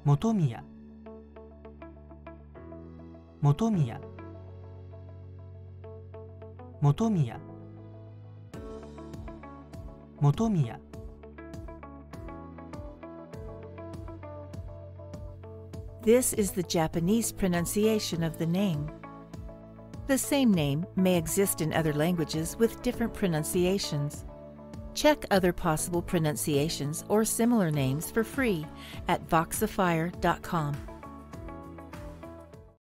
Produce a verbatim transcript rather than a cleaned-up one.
もとみやもとみやもとみやもとみや This is the Japanese pronunciation of the name. The same name may exist in other languages with different pronunciations. Check other possible pronunciations or similar names for free at voxifier dot com.